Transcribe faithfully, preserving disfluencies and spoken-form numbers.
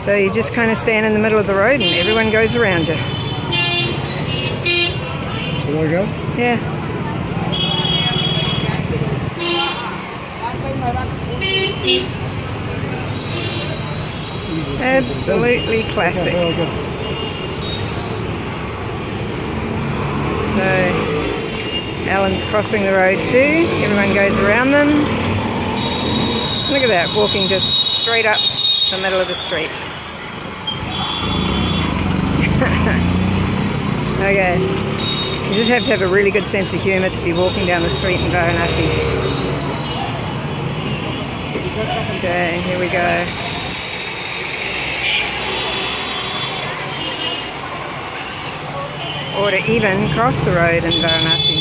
So you just kind of stand in the middle of the road and everyone goes around you. You want to go? Yeah. Absolutely classic. So Alan's crossing the road too. Everyone goes around them. Look at that, walking just straight up the middle of the street. Okay. You just have to have a really good sense of humour to be walking down the street in Varanasi. Okay, here we go. Or to even cross the road in Varanasi.